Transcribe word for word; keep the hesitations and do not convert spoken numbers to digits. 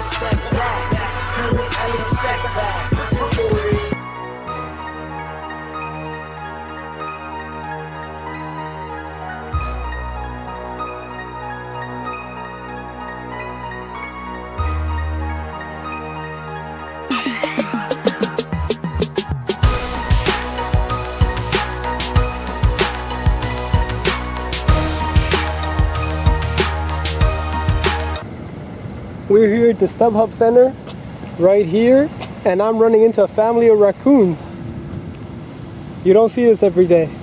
step back, cause it's only setback. We're here at the StubHub Center, right here, and I'm running into a family of raccoons. You don't see this every day.